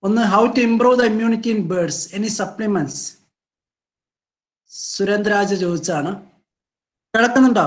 ഒന്ന്, how to improve the immunity in birds, any supplements? സുരേന്ദ്രരാജ ചോദിച്ചാണ്. കേൾക്കുന്നുണ്ടോ?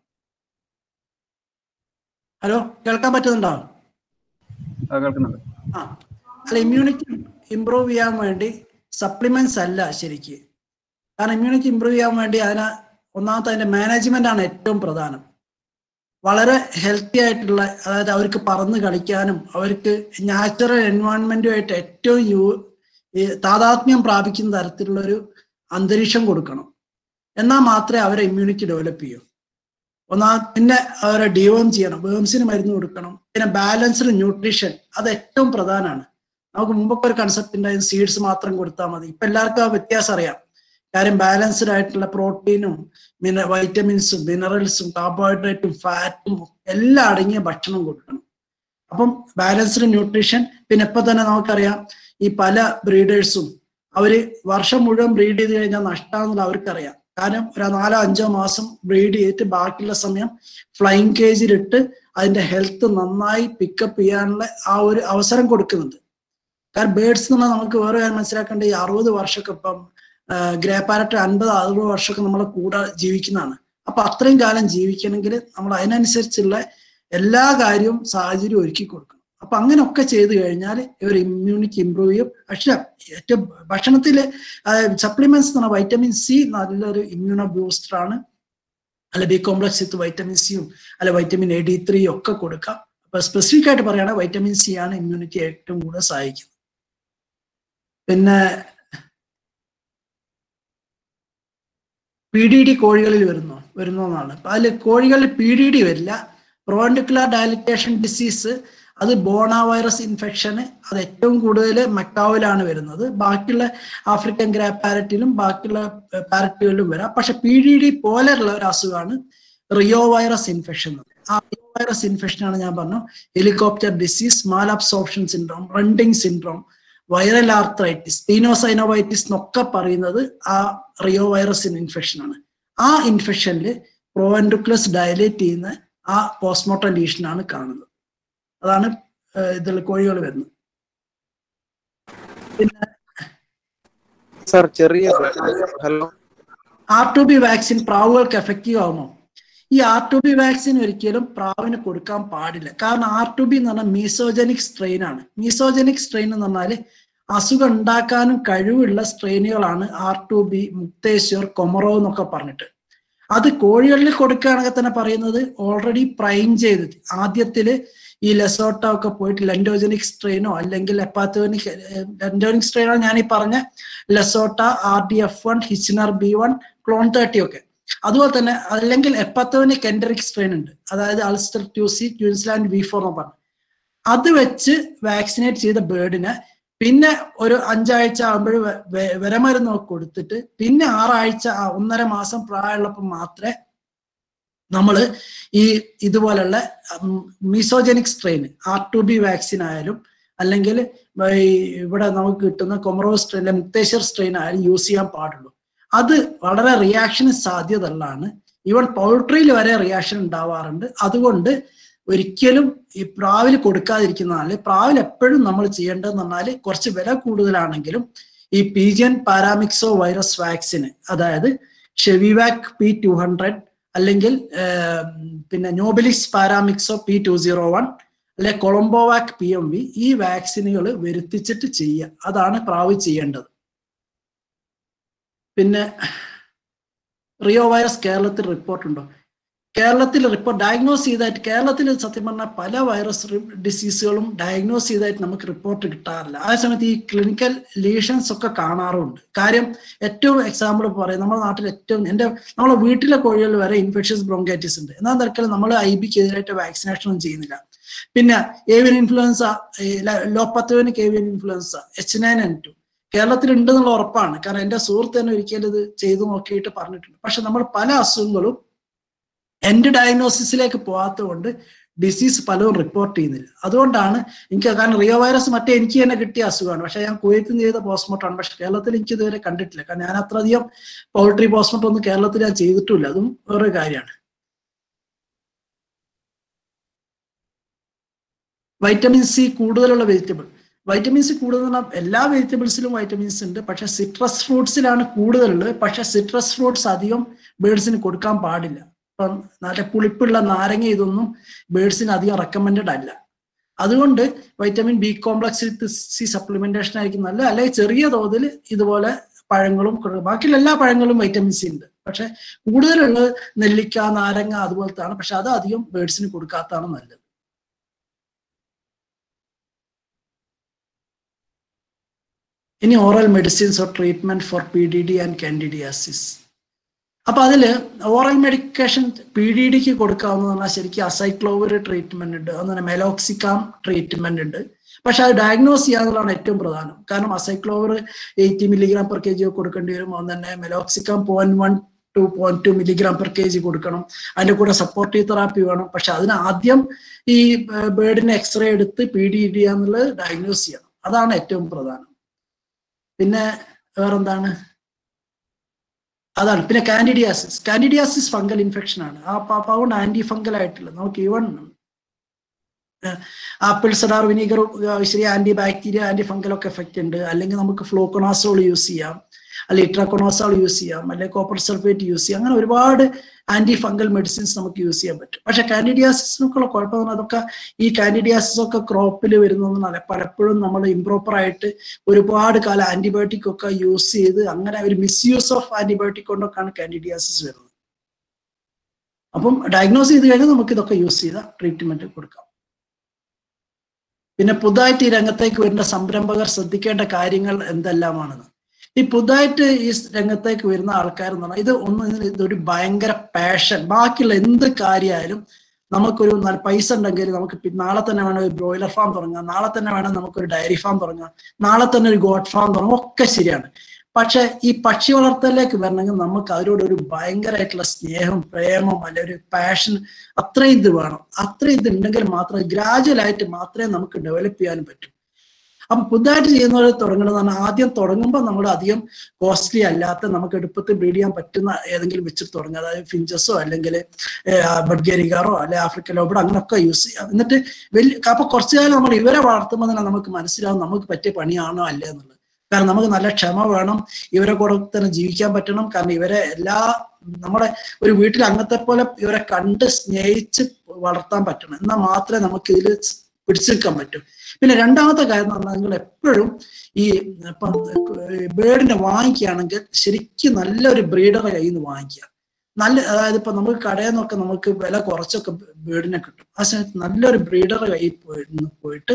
ഹലോ, കേൾക്കാൻ പറ്റുന്നുണ്ടോ? കേൾക്കുന്നുണ്ട്. അല്ല, ഇമ്മ്യൂണിറ്റി ഇമ്പ്രൂവ് ചെയ്യാൻ വേണ്ടി സപ്ലിമെന്റ്സ് അല്ല ശരിക്ക്. കാരണം ഇമ്മ്യൂണിറ്റി ഇമ്പ്രൂവ് ചെയ്യാൻ വേണ്ടി ഒന്നാമത്തെ അതിന്റെ മാനേജ്മെന്റ് ആണ് ഏറ്റവും പ്രധാനം. വളരെ ഹെൽത്തി ആയിട്ടുള്ള, അതായത് അവർക്ക് പറന്ന് കളിക്കാനും അവർക്ക് നാച്ചുറൽ എൻവയോൺമെന്റുമായിട്ട് ഏറ്റവും താതാത്മ്യം പ്രാപിക്കുന്ന തരത്തിലുള്ള ഒരു അന്തരീക്ഷം കൊടുക്കണം. എന്നാൽ മാത്രമേ അവരെ ഇമ്മ്യൂണിറ്റി ഡെവലപ്പ് ചെയ്യൂ. പിന്നെ അവരെ ഡിവോം ചെയ്യണം, വേംസിന് മരുന്ന് കൊടുക്കണം. പിന്നെ ബാലൻസ്ഡ് ന്യൂട്രീഷൻ, അത് ഏറ്റവും പ്രധാനമാണ്. നമുക്ക് മുമ്പൊക്കെ ഒരു കൺസെപ്റ്റ് ഉണ്ടായിരുന്നു, സീഡ്സ് മാത്രം കൊടുത്താൽ മതി. ഇപ്പൊ എല്ലാവർക്കും ആ വ്യത്യാസം അറിയാം. കാര്യം ബാലൻസ്ഡ് ആയിട്ടുള്ള പ്രോട്ടീനും വൈറ്റമിൻസും മിനറൽസും കാർബോഹൈഡ്രേറ്റും ഫാറ്റും എല്ലാം അടങ്ങിയ ഭക്ഷണം കൊടുക്കണം. അപ്പം ബാലൻസ്ഡ് ന്യൂട്രീഷൻ. പിന്നെ ഇപ്പൊ തന്നെ നമുക്കറിയാം, ഈ പല ബ്രീഡേഴ്സും അവര് വർഷം മുഴുവൻ ബ്രീഡ് ചെയ്ത് കഴിഞ്ഞാൽ നഷ്ടമാണെന്നുള്ള അവർക്കറിയാം. കാരണം ഒരു 4-5 മാസം ബ്രീഡ് ചെയ്തിട്ട് ബാക്കിയുള്ള സമയം ഫ്ലൈങ് കേജിലിട്ട് അതിന്റെ ഹെൽത്ത് നന്നായി പിക്കപ്പ് ചെയ്യാനുള്ള ആ ഒരു അവസരം കൊടുക്കുന്നുണ്ട്. കാരണം ബേർഡ്സ് എന്ന് പറഞ്ഞാൽ നമുക്ക് വേറെ കാര്യം മനസ്സിലാക്കേണ്ട, ഈ 60 വർഷമൊക്കെ ഇപ്പം ഗ്രേ പാരറ്റ് 50-60 വർഷമൊക്കെ നമ്മളെ കൂടെ ജീവിക്കുന്നതാണ്. അപ്പൊ അത്രയും കാലം ജീവിക്കണമെങ്കിൽ നമ്മൾ അതിനനുസരിച്ചുള്ള എല്ലാ കാര്യവും സാഹചര്യം ഒരുക്കി കൊടുക്കണം. അപ്പൊ അങ്ങനെയൊക്കെ ചെയ്തു കഴിഞ്ഞാൽ ഇവർ ഇമ്മ്യൂണിറ്റി ഇമ്പ്രൂവ് ചെയ്യും. പക്ഷെ ഏറ്റവും ഭക്ഷണത്തില് സപ്ലിമെന്റ്സ് എന്ന് പറഞ്ഞാൽ വൈറ്റമിൻ സി നല്ലൊരു ഇമ്മ്യൂണോ ബൂസ്റ്റർ ആണ്. അല്ല ബി കോംപ്ലക്സ് വിത്ത് വൈറ്റമിൻ സിയും അല്ല വൈറ്റമിൻ A-D3 ഒക്കെ കൊടുക്കാം. അപ്പൊ സ്പെസിഫിക് ആയിട്ട് പറയുകയാണെങ്കിൽ വൈറ്റമിൻ സി ആണ് ഇമ്മ്യൂണിറ്റി ഏറ്റവും കൂടുതൽ സഹായിക്കുന്നത്. പിന്നെ PDD കോഴികളിൽ വരുന്നതാണ്. അതിൽ കോഴികളിൽ PDD വരില്ല. പ്രോവെൻട്രിക്കുലർ ഡയലറ്റേഷൻ ഡിസീസ്, അത് ബോണ വൈറസ് ഇൻഫെക്ഷന്, അത് ഏറ്റവും കൂടുതൽ മക്കാവിലാണ് വരുന്നത്. ബാക്കിയുള്ള ആഫ്രിക്കൻ ഗ്രേ പാരറ്റിലും ബാക്കിയുള്ള പാരറ്റുകളിലും വരാം. പക്ഷെ PDD പോലെയുള്ള ഒരു അസുഖമാണ് റിയോ വൈറസ് ഇൻഫെക്ഷൻ. ആ റിയോ വൈറസ് ഇൻഫെക്ഷനാണ് ഞാൻ പറഞ്ഞു helicopter disease, malabsorption syndrome, runting syndrome, viral arthritis, സ്പീനോസൈനോവൈറ്റിസ് എന്നൊക്കെ പറയുന്നത് ആ റിയോ വൈറസ് ഇൻഫെക്ഷൻ ആണ്. ആ ഇൻഫെക്ഷനിൽ പ്രോവെൻട്രിക്കുലസ് ഡയലേറ്റ് ചെയ്യുന്ന ആ പോസ്റ്റ്മോർട്ടം ലീഷനാണ് കാണുന്നത്. അതാണ് ഇതിൽ കോഴികൾ വരുന്നത്. പിന്നെ R2B വാക്സിൻ പ്രാവുകൾക്ക് എഫക്റ്റീവ് ആവുമോ? ഈ R2B വാക്സിൻ ഒരിക്കലും പ്രാവിന് കൊടുക്കാൻ പാടില്ല. കാരണം R2B എന്ന് പറഞ്ഞാൽ മീസോജനിക് സ്ട്രെയിൻ ആണ്. മീസോജനിക് സ്ട്രെയിൻ എന്ന് പറഞ്ഞാൽ അസുഖം ഉണ്ടാക്കാനും കഴിവുള്ള സ്ട്രെയിനുകളാണ് R2B, മുക്തേശ്വർ, കൊമറോ എന്നൊക്കെ പറഞ്ഞിട്ട്. അത് കോഴികളിൽ കൊടുക്കുകയാണെങ്കിൽ തന്നെ പറയുന്നത് ഓൾറെഡി പ്രൈം ചെയ്ത് ആദ്യത്തില് ഈ ലെസോട്ട ഒക്കെ പോയിട്ട് ലെൻഡോജനിക് സ്ട്രെയിനോ അല്ലെങ്കിൽ ലെൻഡോജനിക് സ്ട്രെയിനോ ഞാൻ ഈ പറഞ്ഞ ലെസോട്ട, RDF1, ഹിച്ച്നർ B1, ക്ലോൺ 30 ഒക്കെ. അതുപോലെ തന്നെ അല്ലെങ്കിൽ എപ്പത്തോനിക് എൻഡറിക് സ്ട്രെയിൻ ഉണ്ട്, അതായത് അൾസ്റ്റർ 2C, ക്യൂൻസ്ലാൻഡ് V4 എന്ന് പറഞ്ഞു. അത് വെച്ച് വാക്സിനേറ്റ് ചെയ്ത ബേർഡിനെ പിന്നെ ഒരു 5 ആഴ്ച ആകുമ്പോൾ വിരമരുന്ന് കൊടുത്തിട്ട് പിന്നെ 6 ആഴ്ച 1.5 മാസം പ്രായമുള്ളപ്പോൾ മാത്രമേ നമ്മൾ ഈ ഇതുപോലുള്ള മീസോജനിക് സ്ട്രെയിൻ R2B വാക്സിൻ ആയാലും അല്ലെങ്കിൽ ഇവിടെ നമുക്ക് കിട്ടുന്ന കൊമറോ സ്ട്രെയിൻ, മുക്തേശ്വർ സ്ട്രെയിൻ ആയാലും യൂസ് ചെയ്യാൻ പാടുള്ളൂ. അത് വളരെ റിയാക്ഷന് സാധ്യതയുള്ളതാണ്. ഈവൻ പൗൾട്രിയിൽ വരെ റിയാക്ഷൻ ഉണ്ടാവാറുണ്ട്. അതുകൊണ്ട് ഒരിക്കലും ഈ പ്രാവിൽ കൊടുക്കാതിരിക്കുന്നതാണ്. പ്രാവിൽ എപ്പോഴും നമ്മൾ ചെയ്യേണ്ടതെന്ന് പറഞ്ഞാൽ കുറച്ച് വില കൂടുതലാണെങ്കിലും ഈ പീജിയൻ പാരാമിക്സോ വൈറസ് വാക്സിന്, അതായത് ഷെവിവാക് P200 അല്ലെങ്കിൽ പിന്നെ നോബിലിക്സ് പാരാമിക്സോ P201 അല്ലെ കൊളംബോവാക് PMV, ഈ വാക്സിനുകൾ വരുത്തിച്ചിട്ട് ചെയ്യുക. അതാണ് പ്രാവ് ചെയ്യേണ്ടത്. പിന്നെ റിയോ വൈറസ് കേരളത്തിൽ റിപ്പോർട്ടുണ്ടോ? കേരളത്തിൽ റിപ്പോർട്ട് ഡയഗ്നോസ് ചെയ്തായിട്ട് കേരളത്തിൽ സത്യം പറഞ്ഞാൽ പല വൈറസ് ഡിസീസുകളും ഡയഗ്നോസ് ചെയ്തായിട്ട് നമുക്ക് റിപ്പോർട്ട് കിട്ടാറില്ല. ആ സമയത്ത് ഈ ക്ലിനിക്കൽ ലീഷൻസ് ഒക്കെ കാണാറുണ്ട്. കാര്യം ഏറ്റവും എക്സാമ്പിൾ പറയാം, നമ്മുടെ നാട്ടിൽ നമ്മളെ വീട്ടിലെ കോഴികൾ വരെ ഇൻഫെക്ഷ്യസ് ബ്രോങ്കൈറ്റിസ് ഉണ്ട്. എന്നാൽ തരത്തിൽ നമ്മൾ IBക്ക് എതിരായിട്ട് വാക്സിനേഷൻ ഒന്നും ചെയ്യുന്നില്ല. പിന്നെ avian influenza, low pathogenic avian influenza H9N2 കേരളത്തിൽ ഉണ്ടെന്നുള്ള ഉറപ്പാണ്. കാരണം എൻ്റെ സുഹൃത്ത് തന്നെ ഒരിക്കലും ഇത് ചെയ്തു നോക്കിയിട്ട് പറഞ്ഞിട്ടുണ്ട്. പക്ഷെ നമ്മൾ പല അസുഖങ്ങളും എൻഡ് ഡയഗ്നോസിസിലേക്ക് പോകാത്തത് കൊണ്ട് ഡിസീസ് പലരും റിപ്പോർട്ട് ചെയ്യുന്നില്ല. അതുകൊണ്ടാണ് എനിക്ക്, കാരണം റിയോ വൈറസ് എനിക്ക് തന്നെ കിട്ടിയ അസുഖമാണ്. പക്ഷെ ഞാൻ കുവൈത്തിൽ നിന്ന് ചെയ്ത പോസ്റ്റ്മോർട്ടമാണ്. പക്ഷെ കേരളത്തിൽ എനിക്ക് ഇതുവരെ കണ്ടിട്ടില്ല. കാരണം ഞാൻ അത്രയധികം പൗൾട്രി പോസ്റ്റ്മോർട്ടം ഒന്നും കേരളത്തിൽ ഞാൻ ചെയ്തിട്ടില്ല. അതും വേറൊരു കാര്യമാണ്. വൈറ്റമിൻ സി കൂടുതലുള്ള വെജിറ്റബിൾ, വൈറ്റമിൻസ് കൂടുതൽ എല്ലാ വെജിറ്റബിൾസിലും വൈറ്റമിൻസ് ഉണ്ട്, പക്ഷെ സിട്രസ് ഫ്രൂട്ട്സിലാണ് കൂടുതലുള്ളത്. പക്ഷെ സിട്രസ് ഫ്രൂട്ട്സ് അധികം ബേഡ്സിന് കൊടുക്കാൻ പാടില്ല. ഇപ്പം നല്ല പുളിപ്പുള്ള നാരങ്ങ ഇതൊന്നും ബേഡ്സിന് അധികം റെക്കമെൻഡഡ് അല്ല. അതുകൊണ്ട് vitamin B complex with C supplementation ആയിരിക്കും നല്ലത്. അല്ലെങ്കിൽ ചെറിയ തോതിൽ ഇതുപോലെ പഴങ്ങളും, ബാക്കിയുള്ള എല്ലാ പഴങ്ങളും വൈറ്റമിൻ സി ഉണ്ട്. പക്ഷെ കൂടുതലുള്ളത് നെല്ലിക്ക, നാരങ്ങ അതുപോലത്താണ്. പക്ഷെ അത് അധികം ബേഡ്സിന് കൊടുക്കാത്തതാണ് നല്ലത്. ഇനി oral medicines or treatment for PDD and candidiasis. അപ്പൊ അതില് ഓറൽ മെഡിക്കേഷൻ PDDക്ക് കൊടുക്കാവുന്ന പറഞ്ഞാൽ ശരിക്കും അസൈക്ലോവിർ ട്രീറ്റ്മെന്റ് ഉണ്ട്, അതുപോലെ മെലോക്സിക്കാം ട്രീറ്റ്മെന്റ് ഉണ്ട്. പക്ഷെ അത് ഡയഗ്നോസ് ചെയ്യാന്നുള്ളതാണ് ഏറ്റവും പ്രധാനം. കാരണം അസൈക്ലോവിർ 80 mg/kg കൊടുക്കേണ്ടി വരും. അതുകൊണ്ട് തന്നെ മെലോക്സിക്കാം 0.1 to 0.2 mg/kg കൊടുക്കണം. അതിന്റെ കൂടെ സപ്പോർട്ടീവ് തെറാപ്പി വേണം. പക്ഷെ അതിന് ആദ്യം ഈ ബേർഡിനെ എക്സ്റേ എടുത്ത് PDD എന്നുള്ളത് ഡയഗ്നോസ് ചെയ്യണം. അതാണ് ഏറ്റവും പ്രധാനം. പിന്നെ വേറെന്താണ്? അതാണ്. പിന്നെ കാൻഡിഡിയാസിസ് ഫംഗൽ ഇൻഫെക്ഷൻ ആണ്. അതുകൊണ്ട് ആന്റി ഫംഗൽ ആയിട്ടുള്ള നമുക്ക് ഈവൺ ആപ്പിൾ സഡാർ വിനീഗർ ശരി ആന്റി ബാക്ടീരിയ, ആന്റി ഫംഗൽ ഒക്കെ എഫക്റ്റ് ഉണ്ട്. അല്ലെങ്കിൽ നമുക്ക് ഫ്ലോക്കോണാസോൾ യൂസ് ചെയ്യാം, അല്ലെങ്കിൽ ഇട്രാക്കോണാസോൾ യൂസ് ചെയ്യാം, അല്ലെങ്കിൽ കോപ്പർ സൾഫേറ്റ് യൂസ് ചെയ്യാം. അങ്ങനെ ഒരുപാട് ആന്റി ഫംഗൽ മെഡിസിൻസ് നമുക്ക് യൂസ് ചെയ്യാൻ പറ്റും. പക്ഷെ കാൻഡിഡിയാസിസിനൊക്കെയുള്ള കുഴപ്പം അതൊക്കെ ഈ കാൻഡിഡിയാസിസ് ഒക്കെ ക്രോപ്പിൽ വരുന്നതെന്നല്ല. പലപ്പോഴും നമ്മൾ ഇംപ്രോപ്പർ ആയിട്ട് ഒരുപാട് കാലം ആന്റിബയോട്ടിക് ഒക്കെ യൂസ് ചെയ്ത് അങ്ങനെ ഒരു മിസ്യൂസ് ഓഫ് ആന്റിബയോട്ടിക് കൊണ്ടൊക്കെയാണ് കാൻഡിഡിയാസിസ് വരുന്നത്. അപ്പം ഡയഗ്നോസ് ചെയ്ത് കഴിഞ്ഞാൽ നമുക്ക് ഇതൊക്കെ യൂസ് ചെയ്ത ട്രീറ്റ്മെന്റ് കൊടുക്കാം. പിന്നെ പുതുതായിട്ട് ഈ രംഗത്തേക്ക് വരുന്ന സംരംഭകർ ശ്രദ്ധിക്കേണ്ട കാര്യങ്ങൾ എന്തെല്ലാമാണെന്ന്. ഈ പുതുതായിട്ട് ഈ രംഗത്തേക്ക് വരുന്ന ആൾക്കാർ എന്ന് പറഞ്ഞാൽ ഇതൊരു ഭയങ്കര പാഷൻ. ബാക്കിയുള്ള എന്ത് കാര്യമായാലും നമുക്കൊരു പൈസ ഉണ്ടെങ്കിൽ നമുക്ക് നാളെ തന്നെ വേണം ഒരു ബ്രോയിലർ ഫാം തുടങ്ങാം, നാളെ തന്നെ വേണം നമുക്കൊരു ഡയറി ഫാം തുടങ്ങാം, നാളെ തന്നെ ഒരു ഗോഡ് ഫാം തുടങ്ങാം, ഒക്കെ ശരിയാണ്. പക്ഷെ ഈ പക്ഷി വളർത്തലിലേക്ക് വരണമെങ്കിൽ നമുക്ക് അവരോടൊരു ഭയങ്കരമായിട്ടുള്ള സ്നേഹം, പ്രേമം, അല്ലെ ഒരു പാഷൻ, അത്രയും ഇത് വേണം. അത്രയും ഇത് ഉണ്ടെങ്കിൽ മാത്രമേ ഗ്രാജുവലായിട്ട് മാത്രമേ നമുക്ക് ഡെവലപ്പ് ചെയ്യാനും പറ്റൂ. അപ്പൊ പുതുതായിട്ട് ചെയ്യുന്നവർ തുടങ്ങണമെന്ന് പറഞ്ഞാൽ ആദ്യം തുടങ്ങുമ്പോൾ നമ്മൾ അധികം കോസ്റ്റ്ലി അല്ലാത്ത നമുക്ക് എളുപ്പത്തിൽ ബ്രീഡ് ചെയ്യാൻ പറ്റുന്ന ഏതെങ്കിലും വെച്ചിട്ട് തുടങ്ങുക. അതായത് ഫിഞ്ചസോ അല്ലെങ്കിൽ ബഡ്ഗേരികാറോ അല്ലെങ്കിൽ ആഫ്രിക്കൻ ലോബർഡ് അങ്ങനെയൊക്കെ യൂസ് ചെയ്യാം. എന്നിട്ട് അപ്പൊ കുറച്ചു കാലം നമ്മൾ ഇവരെ വളർത്തുമ്പോൾ തന്നെ നമുക്ക് മനസ്സിലാവും നമുക്ക് പറ്റിയ പണിയാണോ അല്ലേ എന്നുള്ളത്. കാരണം നമുക്ക് നല്ല ക്ഷമ വേണം, ഇവരെ കൂടെ തന്നെ ജീവിക്കാൻ പറ്റണം. കാരണം ഇവരെ നമ്മുടെ ഒരു വീട്ടിൽ അംഗത്തെ പോലെ ഇവരെ കണ്ട് സ്നേഹിച്ച് വളർത്താൻ പറ്റണം. എന്നാൽ മാത്രമേ നമുക്ക് ഇതിൽ പിടിച്ചു നിൽക്കാൻ പറ്റും. പിന്നെ രണ്ടാമത്തെ കാര്യം എന്ന് പറഞ്ഞാൽ നിങ്ങൾ എപ്പോഴും ഈ ഇപ്പം ബേർഡിനെ വാങ്ങിക്കുകയാണെങ്കിൽ ശരിക്കും നല്ലൊരു ബ്രീഡറെ കയ്യിൽ നിന്ന് വാങ്ങിക്കുക. അതായത് ഇപ്പൊ നമുക്ക് കടയിൽ നിന്നൊക്കെ നമുക്ക് വില കുറച്ചൊക്കെ ബേർഡിനെ കിട്ടും. ആ സമയത്ത് നല്ലൊരു ബ്രീഡറെ കയ്യിൽ പോയിട്ട്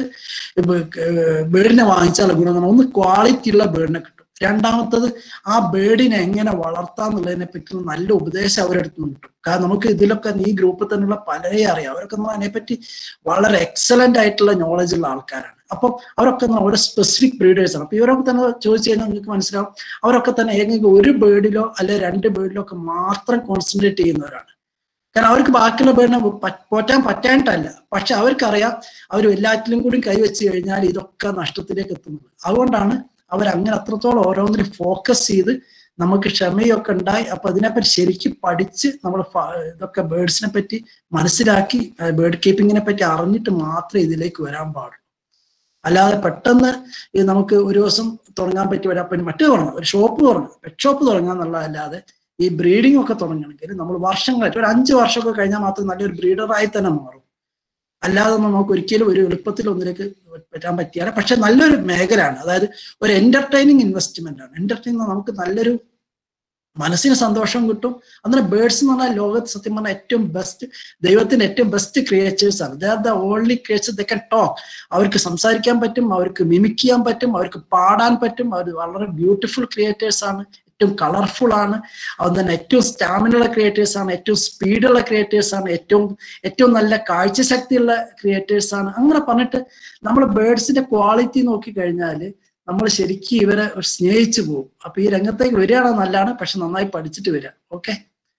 ബേർഡിനെ വാങ്ങിച്ചാൽ ഗുണം ഒന്ന് ക്വാളിറ്റി ഉള്ള ബേർഡിനെ കിട്ടും. രണ്ടാമത്തത് ആ ബേർഡിനെ എങ്ങനെ വളർത്താന്നുള്ളതിനെ പറ്റി നല്ല ഉപദേശം അവരെടുത്ത് കിട്ടും. കാരണം നമുക്ക് ഇതിലൊക്കെ ഈ ഗ്രൂപ്പിൽ തന്നെയുള്ള പലരെയും അറിയാം. അവരൊക്കെ അതിനെപ്പറ്റി വളരെ എക്സലന്റ് ആയിട്ടുള്ള നോളജ് ഉള്ള ആൾക്കാരാണ്. അപ്പം അവരൊക്കെ ഓരോ സ്പെസിഫിക് ബ്രീഡേഴ്സ് ആണ്. അപ്പൊ ഇവരൊക്കെ തന്നെ ചോദിച്ചു കഴിഞ്ഞാൽ നിങ്ങൾക്ക് മനസ്സിലാവും അവരൊക്കെ തന്നെ ഏതെങ്കിലും ഒരു ബേർഡിലോ അല്ലെ 2 ബേർഡിലോ ഒക്കെ മാത്രം കോൺസെൻട്രേറ്റ് ചെയ്യുന്നവരാണ്. കാരണം അവർക്ക് ബാക്കിയുള്ള ബേർഡിനെ പോറ്റാൻ പറ്റാനിട്ടല്ല, പക്ഷെ അവർക്കറിയാം അവർ എല്ലാറ്റിലും കൂടി കൈവച്ച് കഴിഞ്ഞാൽ ഇതൊക്കെ നഷ്ടത്തിലേക്ക് എത്തുന്നത്. അതുകൊണ്ടാണ് അവരങ്ങനെ അത്രത്തോളം ഓരോന്നിനും ഫോക്കസ് ചെയ്ത് നമുക്ക് ക്ഷമയൊക്കെ ഉണ്ടായി. അപ്പൊ അതിനെപ്പറ്റി ശരിക്കും പഠിച്ച് നമ്മൾ ഇതൊക്കെ ബേർഡ്സിനെ പറ്റി മനസ്സിലാക്കി ബേർഡ് കീപ്പിങ്ങിനെ പറ്റി അറിഞ്ഞിട്ട് മാത്രമേ ഇതിലേക്ക് വരാൻ പാടുള്ളൂ. അല്ലാതെ പെട്ടെന്ന് നമുക്ക് ഒരു ദിവസം തുടങ്ങാൻ പറ്റി വരാൻ പറ്റും. മറ്റേ തുടങ്ങാം, ഒരു ഷോപ്പ് തുടങ്ങാം, പെറ്റ് ഷോപ്പ് തുടങ്ങാൻ എന്നുള്ളതല്ലാതെ ഈ ബ്രീഡിംഗ് ഒക്കെ തുടങ്ങണമെങ്കിൽ നമ്മൾ വർഷങ്ങളായിട്ട് ഒരു 5 വർഷമൊക്കെ കഴിഞ്ഞാൽ മാത്രം നല്ലൊരു ബ്രീഡറായി തന്നെ മാറും. അല്ലാതെ നമുക്ക് ഒരിക്കലും ഒരു എളുപ്പത്തിൽ ഒന്നിലേക്ക് പറ്റാൻ പറ്റിയാലും. പക്ഷെ നല്ലൊരു മേഖലയാണ്. അതായത് ഒരു എന്റർടൈനിങ് ഇൻവെസ്റ്റ്മെന്റ് ആണ്. എന്റർടൈനിങ് നമുക്ക് നല്ലൊരു മനസ്സിന് സന്തോഷം കിട്ടും. അങ്ങനെ ബേർഡ്സ് എന്ന് പറഞ്ഞാൽ ലോകത്ത് സത്യം പറഞ്ഞാൽ ഏറ്റവും ബെസ്റ്റ്, ദൈവത്തിന്റെ ഏറ്റവും ബെസ്റ്റ് ക്രിയേച്ചേഴ്സ് ആണ്. They are the only creatures they can talk. അവർക്ക് സംസാരിക്കാൻ പറ്റും, അവർക്ക് മിമിക് ചെയ്യാൻ പറ്റും, അവർക്ക് പാടാൻ പറ്റും. അവർ വളരെ ബ്യൂട്ടിഫുൾ ക്രിയേറ്റേഴ്സ് ആണ്, ഏറ്റവും കളർഫുൾ ആണ്. അതുകൊണ്ട് തന്നെ ഏറ്റവും സ്റ്റാമിനുള്ള ക്രിയേറ്റേഴ്സ് ആണ്, ഏറ്റവും സ്പീഡുള്ള ക്രിയേറ്റേഴ്സ് ആണ്, ഏറ്റവും നല്ല കാഴ്ചശക്തിയുള്ള ക്രിയേറ്റേഴ്സ് ആണ്. അങ്ങനെ പറഞ്ഞിട്ട് നമ്മൾ ബേർഡ്സിന്റെ ക്വാളിറ്റി നോക്കിക്കഴിഞ്ഞാൽ നമ്മൾ ശരിക്കും ഇവരെ സ്നേഹിച്ചു പോകും. അപ്പൊ ഈ രംഗത്തേക്ക് വരികയാണോ നല്ലതാണ്, പക്ഷെ നന്നായി പഠിച്ചിട്ട് വരിക. ഓക്കെ.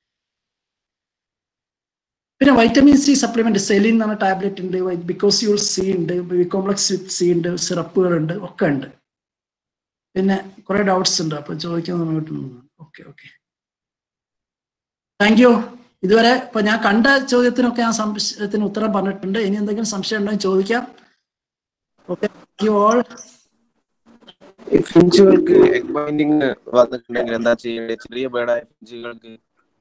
പിന്നെ വൈറ്റമിൻ സി സപ്ലിമെന്റ്, സെലിൻ എന്ന ടാബ്ലറ്റ് ഉണ്ട്, ബിക്കോസ്യൂൾ സി ഉണ്ട്, ബി കോംപ്ലക്സ് വിത്ത് സി ഉണ്ട്, സിറപ്പുകളുണ്ട്, ഒക്കെ ഉണ്ട്. പിന്നെ കുറെ ഡൗട്ട്സ് ഉണ്ട്, അപ്പൊ ചോദിക്കാൻ കിട്ടുന്നു. Okay thank you. ഇതുവരെ ഇപ്പൊ ഞാൻ കണ്ട ചോദ്യത്തിനൊക്കെ ഞാൻ സംശയത്തിന് ഉത്തരം പറഞ്ഞിട്ടുണ്ട്. ഇനി എന്തെങ്കിലും സംശയം ഉണ്ടെങ്കിൽ ചോദിക്കാം. ഓക്കെ. You all. ഫിഞ്ചുകൾക്ക് എഗ് ബൈൻഡിങ് വന്നിട്ടുണ്ടെങ്കിൽ എന്താ ചെയ്യേണ്ടത്? ചെറിയ ബേഡായ ഫിഞ്ചുകൾക്ക്,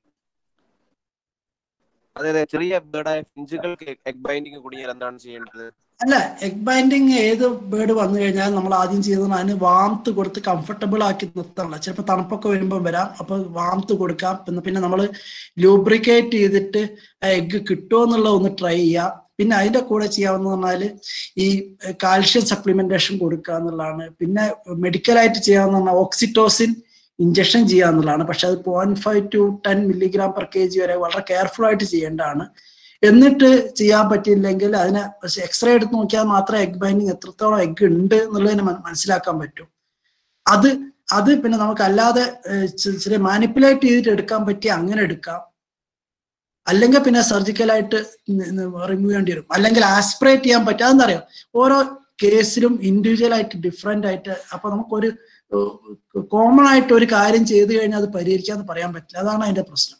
അതെ ചെറിയ ബേഡായ ഫിഞ്ചുകൾക്ക് എഗ് ബൈൻഡിങ് കുടുങ്ങിയാൽ എന്താണ് ചെയ്യേണ്ടത്? അല്ല, എഗ് ബൈൻഡിങ് ഏത് ബേർഡ് വന്നു കഴിഞ്ഞാൽ നമ്മൾ ആദ്യം ചെയ്തത് അതിന് വാംത്ത് കൊടുത്ത് കംഫർട്ടബിൾ ആക്കി നിർത്താനുള്ള. ചിലപ്പോൾ തണുപ്പൊക്കെ വരുമ്പോൾ വരാം, അപ്പോൾ വാംത്ത് കൊടുക്കാം. പിന്നെ നമ്മൾ ലൂബ്രിക്കേറ്റ് ചെയ്തിട്ട് ആ എഗ്ഗ് കിട്ടുമോ എന്നുള്ളത് ഒന്ന് ട്രൈ ചെയ്യാം. പിന്നെ അതിന്റെ കൂടെ ചെയ്യാവുന്ന പറഞ്ഞാൽ ഈ കാൽഷ്യം സപ്ലിമെന്റേഷൻ കൊടുക്കുക എന്നുള്ളതാണ്. പിന്നെ മെഡിക്കലായിട്ട് ചെയ്യാവുന്ന പറഞ്ഞാൽ ഓക്സിറ്റോസിൻ ഇഞ്ചക്ഷൻ ചെയ്യാന്നുള്ളതാണ്. പക്ഷെ അത് 0.5 to 10 mg/kg വരെ വളരെ കെയർഫുൾ ആയിട്ട് ചെയ്യേണ്ടതാണ്. എന്നിട്ട് ചെയ്യാൻ പറ്റിയില്ലെങ്കിൽ അതിനെ എക്സ്റേ എടുത്ത് നോക്കിയാൽ മാത്രമേ എഗ് ബൈൻഡിങ് എത്രത്തോളം എഗ് ഉണ്ട് എന്നുള്ളതിന് മനസ്സിലാക്കാൻ പറ്റും. അത് പിന്നെ നമുക്ക് അല്ലാതെ ചെറിയ മാനിപ്പുലേറ്റ് ചെയ്തിട്ട് എടുക്കാൻ പറ്റിയ അങ്ങനെ എടുക്കാം. അല്ലെങ്കിൽ പിന്നെ സർജിക്കലായിട്ട് റിമൂവ് ചെയ്യേണ്ടി വരും. അല്ലെങ്കിൽ ആസ്പിറേറ്റ് ചെയ്യാൻ പറ്റുക. അതെന്താ അറിയാം, ഓരോ കേസിലും ഇൻഡിവിജ്വൽ ആയിട്ട് ഡിഫറെന്റ് ആയിട്ട്. അപ്പൊ നമുക്കൊരു കോമൺ ആയിട്ട് ഒരു കാര്യം ചെയ്തു കഴിഞ്ഞാൽ അത് പരിഹരിക്കാന്ന് പറയാൻ പറ്റില്ല. അതാണ് അതിന്റെ പ്രശ്നം.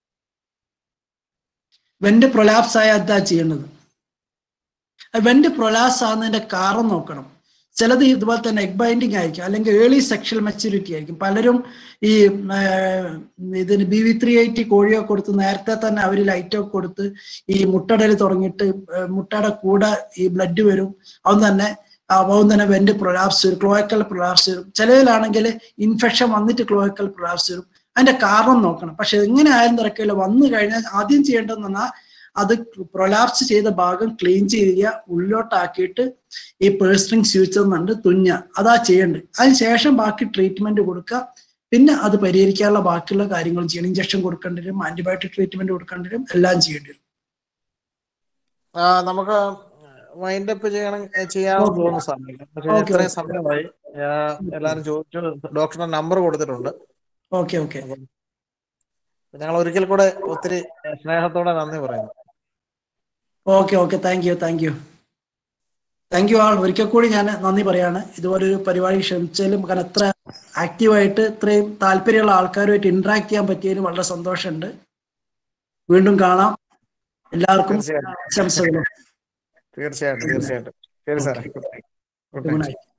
വെന്റ് പ്രൊലാപ്സ് ആയ എന്താ ചെയ്യേണ്ടത്? വെന്റ് പ്രൊലാപ്സ് ആകുന്നതിന്റെ കാരണം നോക്കണം. ചിലത് ഇതുപോലെ തന്നെ എഗ് ബൈൻഡിങ് ആയിരിക്കും, അല്ലെങ്കിൽ ഏർലി സെക്ഷൽ മെച്യൂരിറ്റി ആയിരിക്കും. പലരും ഈ ഇതിന് BV380 കോഴിയൊക്കെ കൊടുത്ത് നേരത്തെ തന്നെ അവർ ലൈറ്റൊക്കെ കൊടുത്ത് ഈ മുട്ടടൽ തുടങ്ങിയിട്ട് മുട്ടയുടെ കൂടെ ഈ ബ്ലഡ് വരും. അതും തന്നെ വെന്റ് പ്രൊലാപ്സ് വരും, ക്ലോയക്കൽ പ്രൊലാപ്സ് വരും. ചിലതിലാണെങ്കിൽ ഇൻഫെക്ഷൻ വന്നിട്ട് ക്ലോയക്കൽ പ്രൊലാപ്സ് വരും. അതിന്റെ കാരണം നോക്കണം. പക്ഷെ എങ്ങനെ ആയാലും തിരക്കില്ല, വന്നു കഴിഞ്ഞാൽ ആദ്യം ചെയ്യേണ്ടതെന്ന് പറഞ്ഞാൽ അത് പ്രൊലാപ്സ് ചെയ്ത ഭാഗം ക്ലീൻ ചെയ്യുക, ഉള്ളിലോട്ടാക്കിയിട്ട് ഈ പേഴ്സ്ട്രിങ് സ്യൂച്ചെന്നുണ്ട് തുന്നുക. അതാ ചെയ്യേണ്ടത്. അതിനുശേഷം ബാക്കി ട്രീറ്റ്മെന്റ് കൊടുക്കുക. പിന്നെ അത് പരിഹരിക്കാനുള്ള ബാക്കിയുള്ള കാര്യങ്ങൾ ചെയ്യണം. ഇഞ്ചക്ഷൻ കൊടുക്കേണ്ടി വരും, ആന്റിബയോട്ടിക് ട്രീറ്റ്മെന്റ് കൊടുക്കേണ്ടി വരും, എല്ലാം ചെയ്യേണ്ടി വരും. നമുക്ക് വൈൻഡപ്പ് ചെയ്യാമെന്ന് തോന്നുന്നു സമയം. പക്ഷേ ഇത്രയും സമയമായി. എല്ലാവരും ചോദിച്ചു, ഡോക്ടറുടെ നമ്പർ കൊടുത്തിട്ടുണ്ട്. ഓക്കെ. ഞങ്ങൾ ഒരിക്കൽ കൂടെ ഒത്തിരി സ്നേഹത്തോടെ നന്ദി പറയുന്നു. ഓക്കെ. Thank you all. ഒരിക്കൽ കൂടി ഞാൻ നന്ദി പറയാണ്. ഇതുപോലൊരു പരിപാടി ക്ഷമിച്ചാലും, കാരണം എത്ര ആക്റ്റീവായിട്ട് ഇത്രയും താല്പര്യമുള്ള ആൾക്കാരുമായിട്ട് ഇന്ററാക്ട് ചെയ്യാൻ പറ്റിയതിന് വളരെ സന്തോഷമുണ്ട്. വീണ്ടും കാണാം. എല്ലാവർക്കും ആശംസകളും. തീർച്ചയായിട്ടും. ശരി സാറേ. Good night.